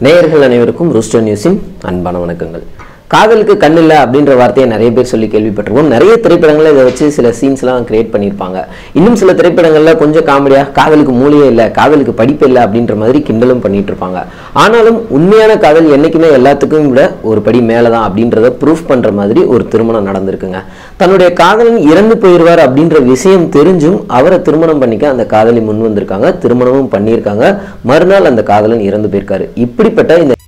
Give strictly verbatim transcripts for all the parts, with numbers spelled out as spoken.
நேயர்கள் அனைவருக்கும் ரூஸ்டர் நியூஸின் அன்பான வணக்கங்கள். காதலுக்கு கண் இல்ல அப்படின்ற வார்த்தையை நிறைய பேர் சொல்லி கேள்விப்பட்டிருக்கோம். நிறைய திரைப்படங்கள்ல இதை வச்சு சில சீன்ஸ்லாம் கிரியேட் பண்ணியிருப்பாங்க. இன்னும் சில திரைப்படங்கள்ல கொஞ்சம் காமெடியா காதலுக்கு மூளையே இல்லை, காதலுக்கு படிப்பு இல்லை அப்படின்ற மாதிரி கிண்டலும் பண்ணிட்டு இருப்பாங்க. ஆனாலும் உண்மையான காதல் என்னைக்குமே எல்லாத்துக்கும் விட ஒரு படி மேலதான் அப்படின்றத ப்ரூஃப் பண்ற மாதிரி ஒரு திருமணம் நடந்திருக்குங்க. தன்னுடைய காதலன் இறந்து போயிடுவார் அப்படின்ற விஷயம் தெரிஞ்சும் அவரை திருமணம் பண்ணிக்க அந்த காதலி முன் வந்திருக்காங்க. திருமணமும் பண்ணியிருக்காங்க. மறுநாள் அந்த காதலன் இறந்து போயிருக்காரு. இப்படிப்பட்ட இந்த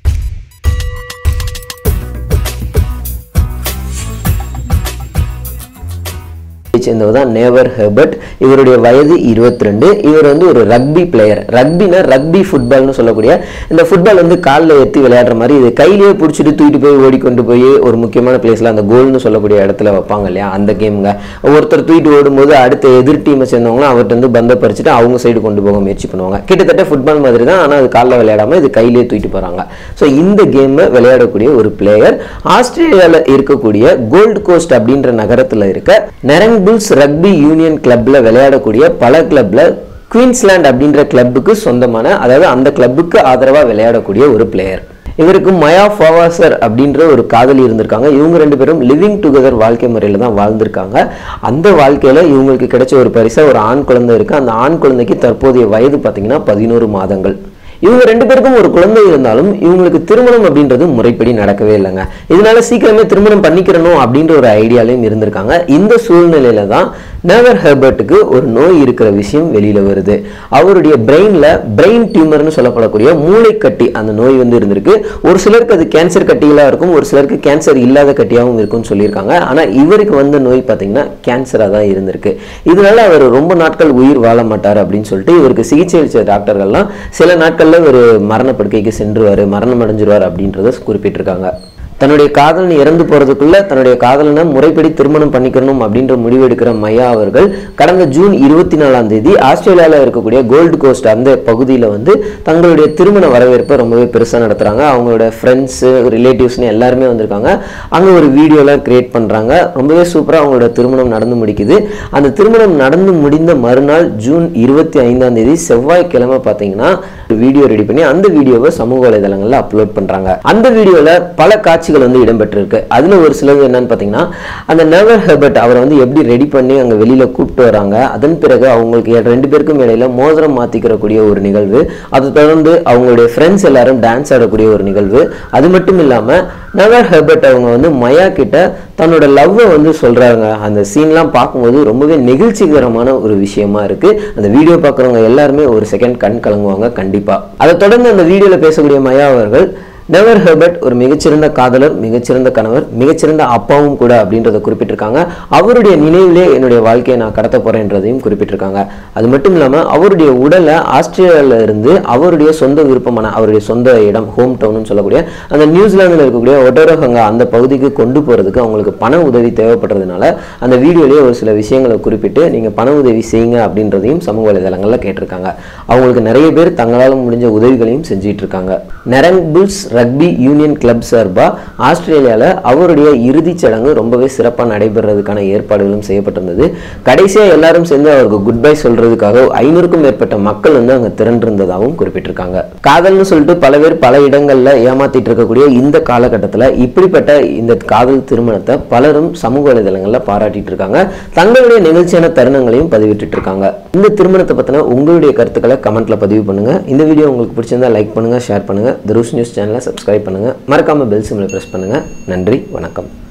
சேர்ந்தவர் நேவர் ஹெர்பர்ட். இவருடைய வயது இருபத்தி ரெண்டு. இவர் வந்து ஒரு ரக்பி பிளேயர். ரக்பினா ரக்பி ஃபுட்பால்னு சொல்லக்கூடிய இந்த ஃபுட்பால் வந்து காலில் ஏற்றி விளையாடுற மாதிரி இது கையிலேயே பிடிச்சிட்டு தூக்கிட்டு போய் ஓடிக்கொண்டு போய் ஒரு முக்கியமான பிளேஸ்ல அந்த கோல்னு சொல்லக்கூடிய இடத்துல வைப்பாங்க இல்லையா, அந்த கேமுங்க. ஒருத்தர் தூக்கிட்டு ஓடும்போது அடுத்த எதிர் டீமை சேர்ந்தவங்களும் அவர்கிட்ட வந்து பந்தை பறிச்சுட்டு அவங்க சைடு கொண்டு போக முயற்சி பண்ணுவாங்க. கிட்டத்தட்ட ஃபுட்பால் மாதிரி தான், ஆனால் அது காலில் விளையாடாம இது கையிலேயே தூக்கிட்டு போறாங்க. ஸோ இந்த கேமை விளையாடக்கூடிய ஒரு பிளேயர் ஆஸ்திரேலியாவில் இருக்கக்கூடிய கோல்டு கோஸ்ட் அப்படின்ற நகரத்தில் இருக்க நெரங் ரக்பி யூனியன் கிளப்ல விளையாடக்கூடிய பல கிளப்ல குயின்ஸ்லாந்து அப்படின்ற கிளப்புக்கு சொந்தமான, அதாவது அந்த கிளப்புக்கு ஆதரவா விளையாடக்கூடிய ஒரு பிளேயர். இவருக்கு மயா ஃபாவாசர் அப்படின்ற ஒரு காதலி இருந்திருக்காங்க. இவங்க ரெண்டு பேரும் லிவிங் டுகெதர் வாழ்க்கை முறையில தான் வாழ்ந்திருக்காங்க. அந்த வாழ்க்கையில இவங்களுக்கு கிடைச்ச ஒரு பரிசா ஒரு ஆண் குழந்தை இருக்கு. அந்த ஆண் குழந்தைக்கு தற்போதைய வயது பார்த்தீங்கன்னா பதினோரு மாதங்கள். இவங்க ரெண்டு பேருக்கும் ஒரு குழந்தை இருந்தாலும் இவங்களுக்கு திருமணம் அப்படின்றது முறைப்படி நடக்கவே இல்லைங்க. இதனால சீக்கிரமே திருமணம் பண்ணிக்கிறணும் அப்படின்ற ஒரு ஐடியாலையும் இருந்திருக்காங்க. இந்த சூழ்நிலையில தான் நேவர் ஹெர்பர்ட்டுக்கு ஒரு நோய் இருக்கிற விஷயம் வெளியில வருது. அவருடைய பிரெயின்ல பிரெயின் டியூமர்னு சொல்லப்படக்கூடிய மூளைக்கட்டி அந்த நோய் வந்து இருந்திருக்கு. ஒரு சிலருக்கு அது கேன்சர் கட்டிகளா இருக்கும், ஒரு சிலருக்கு கேன்சர் இல்லாத கட்டியாகவும் இருக்கும்னு சொல்லியிருக்காங்க. ஆனா இவருக்கு வந்த நோய் பார்த்தீங்கன்னா கேன்சரா தான் இருந்திருக்கு. இதனால அவர் ரொம்ப நாட்கள் உயிர் வாழ மாட்டார் அப்படின்னு சொல்லிட்டு இவருக்கு சிகிச்சை அளிச்ச டாக்டர்கள்லாம் சில நாட்கள் ஒரு மரணப்படுக்கைக்கு சென்றுவாரு, மரணம் அடைஞ்சிருவார் அப்படின்றத குறிப்பிட்டிருக்காங்க. தன்னுடைய காதலன் இறந்து போறதுக்குள்ள தன்னுடைய காதலனை முறைப்படி திருமணம் பண்ணிக்கணும் அப்படின்ற முடிவு எடுக்கிற மையா அவர்கள் கடந்த ஜூன் இருபத்தி நாலாம் தேதி ஆஸ்திரேலியாவில் இருக்கக்கூடிய கோல்டு கோஸ்ட் அந்த பகுதியில் வந்து தங்களுடைய திருமண வரவேற்பை ரொம்பவே பெருசாக நடத்துறாங்க. அவங்களோட ஃப்ரெண்ட்ஸு ரிலேட்டிவ்ஸ்னு எல்லாருமே வந்திருக்காங்க. அங்கே ஒரு வீடியோலாம் கிரியேட் பண்ணுறாங்க. ரொம்பவே சூப்பராக அவங்களோட திருமணம் நடந்து முடிக்குது. அந்த திருமணம் நடந்து முடிந்த மறுநாள் ஜூன் இருபத்தி ஐந்தாம் தேதி செவ்வாய்க்கிழமை பார்த்தீங்கன்னா வீடியோ ரெடி பண்ணி அந்த வீடியோவை சமூக வலைதளங்களில் அப்லோட் பண்ணுறாங்க. அந்த வீடியோவில் பல காட்சி வந்து இடம்பெற்றிருக்கு. அதுல ஒரு சிலது என்னன்னு பாத்தீங்கன்னா, அந்த நேவர் ஹெர்பர்ட் அவரை வந்து எப்படி ரெடி பண்ணி அங்க வெளியில கூப்பிட்டு வராங்க. அதன் பிறகு அவங்களுக்கு ரெண்டு பேருக்கும் இடையில மோதிரம் மாத்திக்கிறக்கூடிய ஒரு நிகழ்வு, அதை தொடர்ந்து அவங்களுடைய ஃப்ரெண்ட்ஸ் எல்லாரும் டான்ஸ் ஆடக்கூடிய ஒரு நிகழ்வு. அது மட்டும் இல்லாம நேவர் ஹெர்பர்ட் அவங்க வந்து மயா கிட்ட தன்னோட லவ்வை வந்து சொல்றாங்க. அந்த சீன்லாம் பார்க்கும்போது ரொம்பவே நெகிழ்ச்சிகரமான ஒரு விஷயமா இருக்கு. அந்த வீடியோ பார்க்குறவங்க எல்லாருமே ஒரு செகண்ட் கண் கலங்குவாங்க கண்டிப்பா. அதை தொடர்ந்து அந்த வீடியோல பேசக்கூடிய மயா அவர்கள் நேவர் ஹெர்பர்ட் ஒரு மிகச்சிறந்த காதலர், மிகச்சிறந்த கணவர், மிகச்சிறந்த அப்பாவும் கூட அப்படின்றத குறிப்பிட்டிருக்காங்க. அவருடைய நினைவிலே என்னுடைய வாழ்க்கையை நான் கடத்த போறேன்றதையும் குறிப்பிட்டிருக்காங்க. அது மட்டும் இல்லாமல் அவருடைய உடலை ஆஸ்திரேலியாவில இருந்து அவருடைய சொந்த விருப்பமான அவருடைய சொந்த இடம் ஹோம் டவுன் சொல்லக்கூடிய அந்த நியூசிலாந்தில் இருக்கக்கூடிய ஒட்டோரஹங்கா அந்த பகுதிக்கு கொண்டு போறதுக்கு அவங்களுக்கு பண உதவி தேவைப்படுறதுனால அந்த வீடியோலேயே ஒரு சில விஷயங்களை குறிப்பிட்டு நீங்க பண உதவி செய்யுங்க அப்படின்றதையும் சமூக வலைதளங்கள்ல கேட்டிருக்காங்க. அவங்களுக்கு நிறைய பேர் தங்களால் முடிஞ்ச உதவிகளையும் செஞ்சிட்டு இருக்காங்க. Nerang Bulls rugby union club சார்பா ஆஸ்திரேலியாவில் அவருடைய இறுதிச் சடங்கு ரொம்பவே சிறப்பாக நடைபெறதுக்கான ஏற்பாடுகளும் செய்யப்பட்டிருந்தது. கடைசியா எல்லாரும் சேர்ந்து அவருக்கு குட் பை சொல்றதுக்காக ஐநூறுக்கும் மேற்பட்ட மக்கள் வந்து அங்க திரண்டிருந்ததாகவும் குறிப்பிட்டிருக்காங்க. காதல்னு சொல்லிட்டு பல பேர் பல இடங்கள்ல ஏமாத்திட்டு இருக்கக்கூடிய இந்த காலகட்டத்தில் இப்படிப்பட்ட இந்த காதல் திருமணத்தை பலரும் சமூக வலைதளங்கள்ல பாராட்டிட்டு இருக்காங்க. தங்களுடைய நிகழ்ச்சியான தருணங்களையும் பதிவிட்டு இருக்காங்க. இந்த திருமணத்தை பத்தின உங்களுடைய கருத்துக்களை கமெண்ட்ல பதிவு பண்ணுங்க. இந்த வீடியோ உங்களுக்கு பிடிச்சிருந்தா லைக் பண்ணுங்க, ஷேர் பண்ணுங்க. தி ரூஸ் நியூஸ் சேனலை சப்ஸ்கிரைப் பண்ணுங்க. மறக்காம பெல் சிம்பலை பிரஸ் பண்ணுங்க. நன்றி, வணக்கம்.